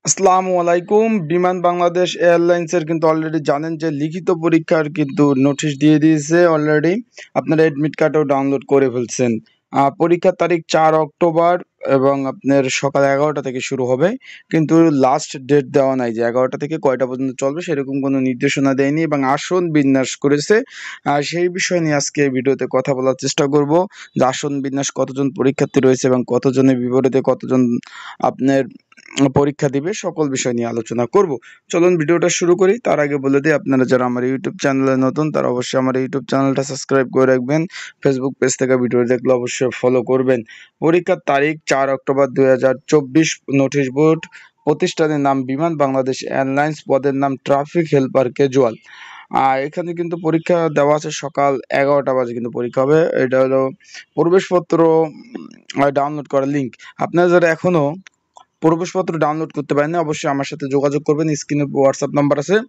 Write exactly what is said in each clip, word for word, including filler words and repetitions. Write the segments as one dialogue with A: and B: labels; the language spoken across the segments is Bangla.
A: আসসালামু আলাইকুম। বিমান বাংলাদেশ এয়ারলাইন্সের কিন্তু অলরেডি জানেন যে লিখিত পরীক্ষার কিন্তু নোটিশ দিয়ে দিয়েছে অলরেডি। আপনারা অ্যাডমিট কার্ডও ডাউনলোড করে ফেলছেন। আহ, পরীক্ষার তারিখ চার অক্টোবর এবং আপনার সকাল এগারোটা থেকে শুরু হবে, কিন্তু লাস্ট ডেট দেওয়া নাই যে এগারোটা থেকে কয়টা পর্যন্ত চলবে, সেরকম কোনো নির্দেশনা দেয়নি এবং আসন বিন্যাস করেছে। আর সেই বিষয় নিয়ে আজকে এই ভিডিওতে কথা বলার চেষ্টা করব যে আসন বিন্যাস, কতজন পরীক্ষার্থী রয়েছে এবং কতজনের বিপরীতে কতজন আপনার পরীক্ষা দিবে, সকল বিষয় নিয়ে আলোচনা করব। চলুন ভিডিওটা শুরু করি। তার আগে বলে দিই, আপনারা যারা আমার ইউটিউব চ্যানেলে নতুন তারা অবশ্যই আমার ইউটিউব চ্যানেলটা সাবস্ক্রাইব করে রাখবেন। ফেসবুক পেজ থেকে ভিডিও দেখলে অবশ্যই ফলো করবেন। পরীক্ষার তারিখ চার অক্টোবর দুই হাজার চব্বিশ। নোটিশ বোর্ড, প্রতিষ্ঠানের নাম বিমান বাংলাদেশ এয়ারলাইন্স, পদের নাম ট্রাফিক হেল্পার ক্যাজুয়াল। আর এখানে কিন্তু পরীক্ষা দেওয়া আছে সকাল এগারোটা বাজে কিন্তু পরীক্ষা হবে। এটা হলো প্রবেশপত্র ডাউনলোড করার লিঙ্ক। আপনারা যারা এখনো প্রবেশপত্র ডাউনলোড করতে পারেন না, অবশ্যই আমার সাথে যোগাযোগ করবেন। স্ক্রিনে হোয়াটসঅ্যাপ নাম্বার আছে,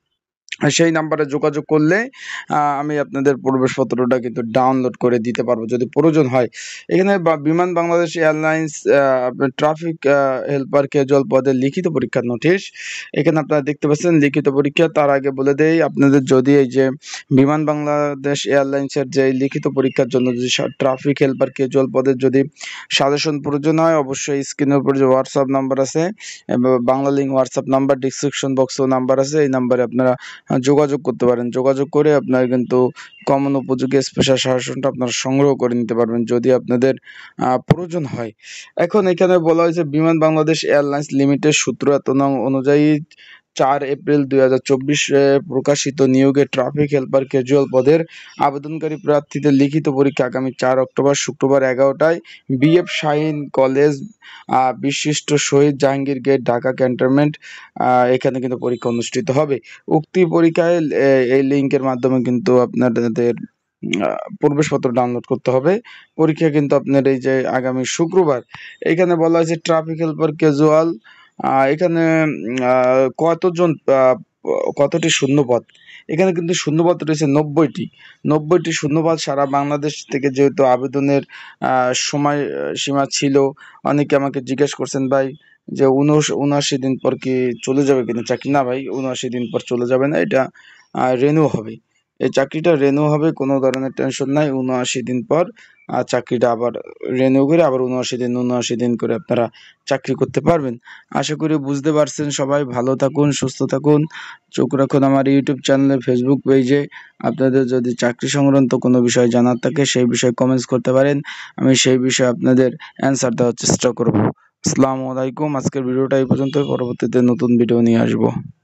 A: সেই নাম্বারে যোগাযোগ করলে আমি আপনাদের প্রবেশপত্রটা কিন্তু ডাউনলোড করে দিতে পারবো যদি প্রয়োজন হয়। এখানে Biman Bangladesh airlines traffic helper casual পদের লিখিত পরীক্ষার নোটিশ এখানে আপনারা দেখতে পাচ্ছেন। লিখিত পরীক্ষা, তার আগে বলে দেই আপনাদের, যদি এই যে বিমান বাংলাদেশ এয়ারলাইন্সের যে লিখিত পরীক্ষার জন্য যদি ট্রাফিক হেল্পার ক্যাজুয়াল পদের যদি সাজেশন প্রয়োজন হয়, অবশ্যই স্ক্রিনের উপর যে হোয়াটসঅ্যাপ নাম্বার আছে, Bangla link WhatsApp number, description বক্সেও নাম্বার আছে, এই নাম্বারে আপনারা যোগাযোগ করতে পারেন। যোগাযোগ করে আপনার কিন্তু কমন উপযোগী স্পেশাল সাজেশনটা আপনারা সংগ্রহ করে নিতে পারবেন যদি আপনাদের প্রয়োজন হয়। এখন এখানে বলা হয়েছে বিমান বাংলাদেশ এয়ারলাইন্স লিমিটেড সূত্র এত নং অনুযায়ী চার এপ্রিল দুই হাজার চব্বিশে প্রকাশিত নিয়োগে ট্রাফিক হেল্পার ক্যাজুয়াল পদের আবেদনকারী প্রার্থীদের লিখিত পরীক্ষা আগামী চার অক্টোবর শুক্রবার এগারোটায় বিএফ শাহীন কলেজ, বিশিষ্ট শহীদ জাহাঙ্গীর গেট, ঢাকা ক্যান্টনমেন্ট, এখানে কিন্তু পরীক্ষা অনুষ্ঠিত হবে। উক্তি পরীক্ষায় এই লিঙ্কের মাধ্যমে কিন্তু আপনাদের প্রবেশপত্র ডাউনলোড করতে হবে। পরীক্ষা কিন্তু আপনার এই যে আগামী শুক্রবার। এখানে বলা হয়েছে ট্রাফিক হেল্পার ক্যাজুয়াল, এখানে কতজন, কতটি শূন্যপদ। এখানে কিন্তু শূন্যপদ রয়েছে নব্বইটি। নব্বইটি শূন্যপদ সারা বাংলাদেশ থেকে, যেহেতু আবেদনের সময় সীমা ছিল। অনেকে আমাকে জিজ্ঞেস করছেন, ভাই যে উনআশি দিন পর কি চলে যাবে কিনা চাকরি। না ভাই, উনআশি দিন পর চলে যাবে না, এটা রেনু হবে। এই চাকরিটা রেনু হবে, কোনো ধরনের টেনশন নাই। উনআশি দিন পর চাকরিটা আবার রেনু করে আবার উনআশি দিন উনআশি দিন করে আপনারা চাকরি করতে পারবেন। আশা করি বুঝতে পারছেন সবাই। ভালো থাকুন, সুস্থ থাকুন, চোখ রাখুন আমার ইউটিউব চ্যানেলে, ফেসবুক পেজে। আপনাদের যদি চাকরি সংক্রান্ত কোনো বিষয় জানার থাকে সেই বিষয়ে কমেন্টস করতে পারেন, আমি সেই বিষয়ে আপনাদের অ্যান্সার দেওয়ার চেষ্টা করব। আসসালামু আলাইকুম। আজকের ভিডিওটা এই পর্যন্ত, পরবর্তীতে নতুন ভিডিও নিয়ে আসবো।